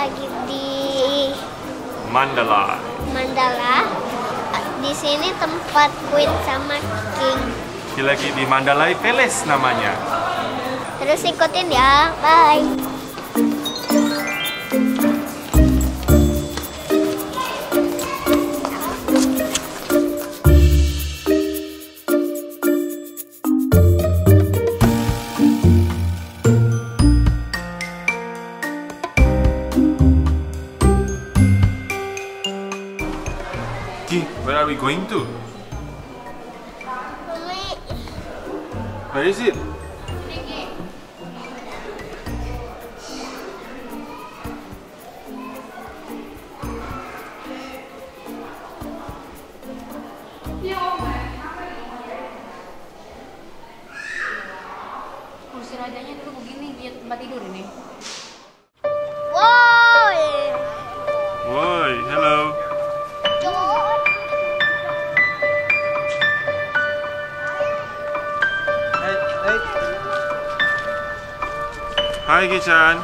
lagi di Mandala. Di sini tempat Queen sama King. Kita lagi di Mandalay Palace namanya. Terus ikutin ya, bye. Where are we going to? Where is it? Kursi rajanya dulu begini, dia tempat tidur ini. Woi. Woi, hello. Hai Kichan.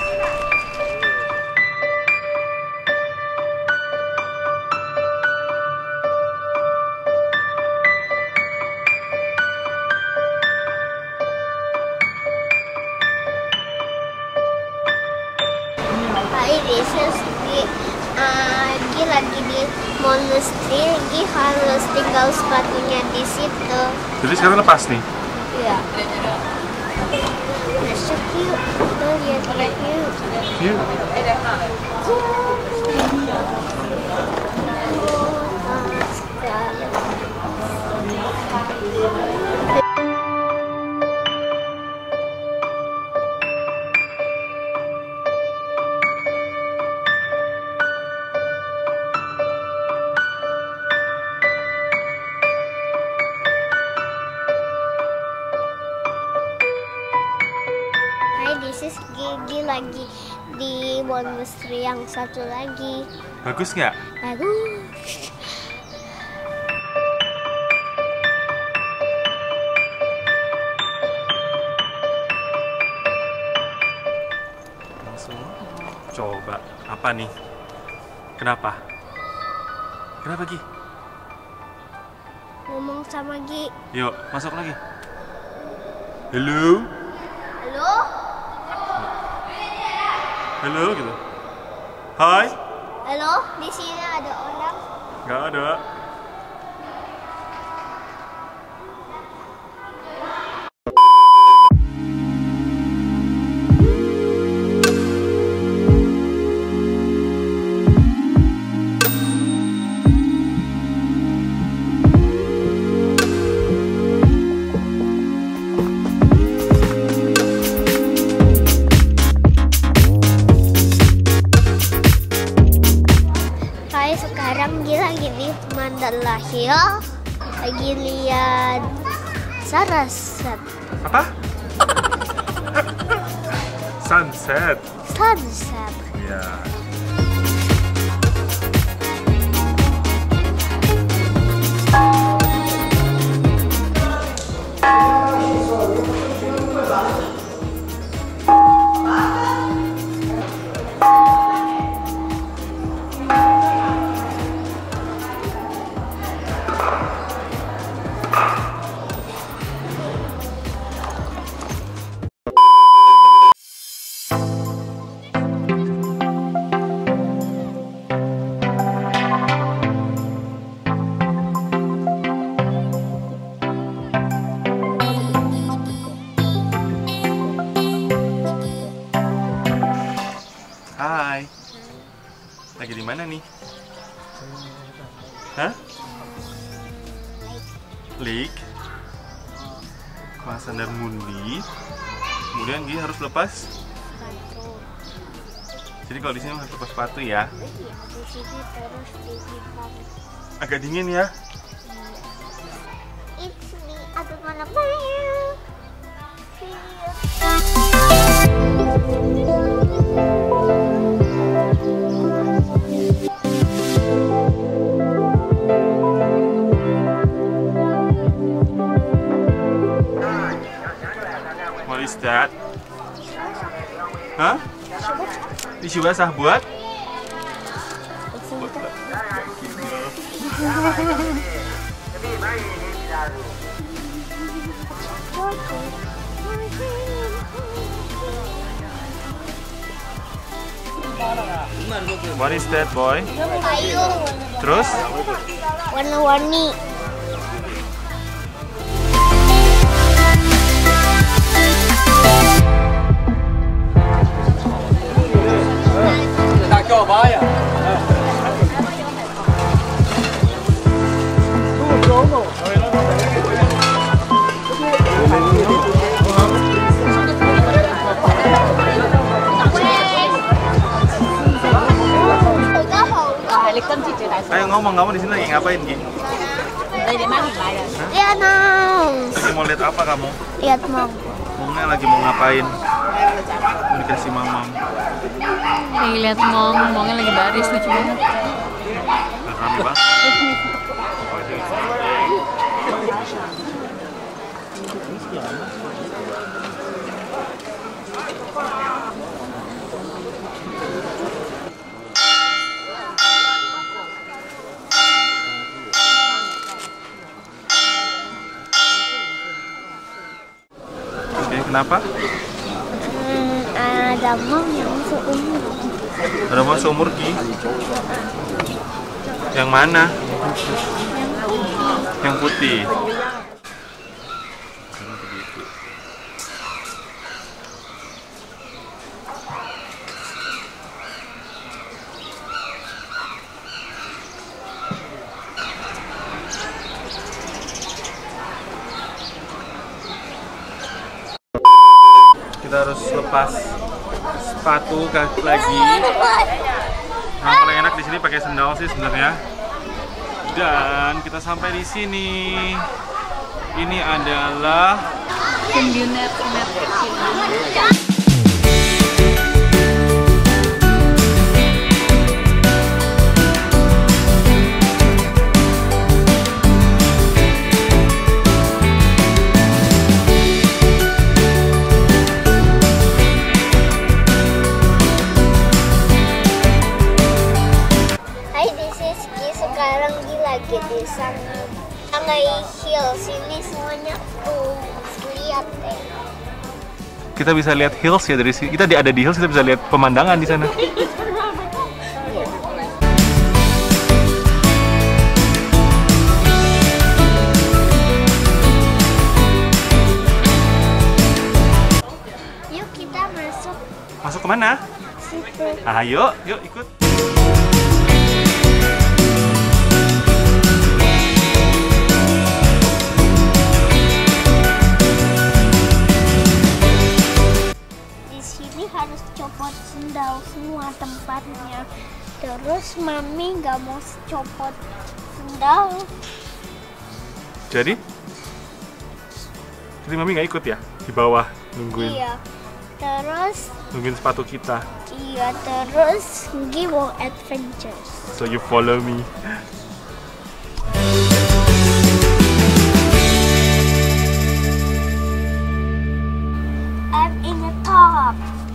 Hai, this is lagi di monastery, harus tinggal sepatunya di situ. Jadi sekarang lepas nih. Iya. Masuk yuk, kita lihat yuk. Yuk. This is Gigi lagi di monastery yang satu lagi. Bagus nggak? Bagus. Langsung coba. Apa nih? Kenapa? Kenapa Gi? Ngomong sama Gi. Yuk, masuk lagi. Hello? Halo? Halo gitu. Hai? Halo? Di sini ada orang? Nggak ada. Sekarang dia lagi di Mandala Hill, lagi lihat sunset. Apa? Sunset. Sunset. Ya. Hai. Lagi di mana nih? Hah? Lake. Kelas Sandar Mundi. Kemudian dia harus lepas. Jadi kalau di sini harus lepas sepatu ya. Di sini terus di sini. Agak dingin ya. It's me, aku mana banyak. What is that? Hah? Tisu basah buat? What is that, boy? Payung. Terus? Warna-warni. Ayo ngomong, kamu di sini lagi ngapain, Gi? Lihat dong. Lagi mau lihat apa kamu? Lihat Mom. Momnya lagi mau ngapain? Mau dikasih mamam. Lagi lihat mongnya lagi baris, lucu banget. Rame banget. Oke, kenapa? Ada Mom yang seumur. Ada mau seumur, Gi? Yang mana? Yang putih. Kita harus lepas sepatu kaki lagi. Nah, paling enak di sini pakai sendal sih sebenarnya. Dan kita sampai di sini. Ini adalah Net kecil. Hai, this is Ki. Sekarang Ki lagi di Shanghai Hills. Ini semuanya tuh lihat deh. kita bisa lihat hills ya dari sini. Kita ada di hills, kita bisa lihat pemandangan di sana. Yuk kita masuk Masuk kemana? situ. Ayo, yuk ikut. Di sini harus copot sendal semua tempatnya. Terus Mami nggak mau copot sendal. Jadi Mami nggak ikut ya? Di bawah nungguin Iya. Terus nungguin sepatu kita. iya terus Gi mau adventures. So you follow me. I'm in the top.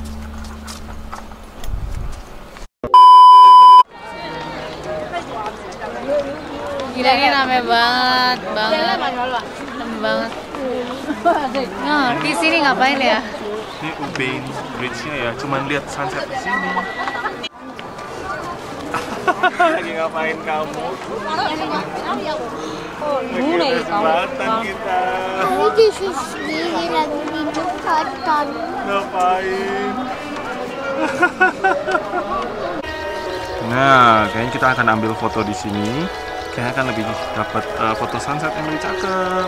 Gila, ini rame banget. Rame banget. Nah, di sini ngapain ya? Ini Ubain Bridge-nya ya, cuman lihat sunset di sini. Lagi ngapain kamu? Lagi ada jembatan kita. Tapi di sini lagi di jembatan. Ngapain? Nah, kayaknya kita akan ambil foto di sini. Kayaknya akan lebih dapat foto sunset yang lebih cakep.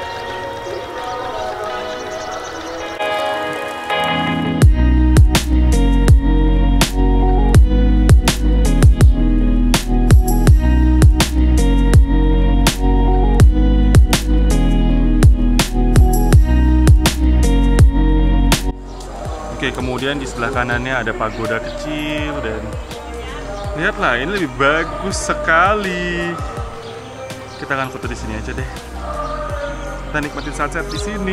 Oke, kemudian di sebelah kanannya ada pagoda kecil dan lihatlah, ini lebih bagus sekali. Kita akan foto di sini aja deh. Kita nikmatin sunset di sini.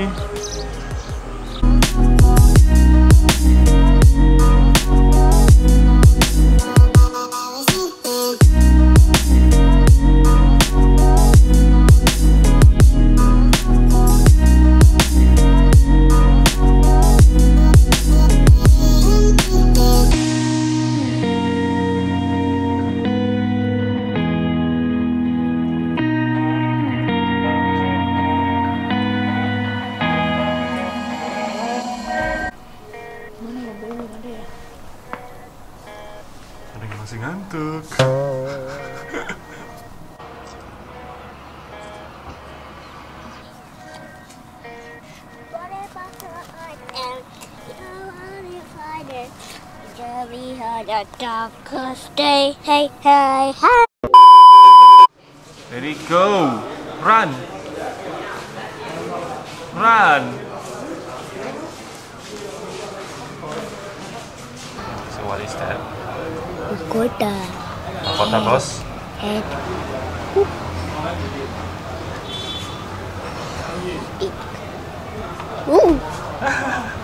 on a darkest day. Hey, hey, hey. Ready, go! Run! Run! So what is that? Kota. Kota, bos? And Ooh.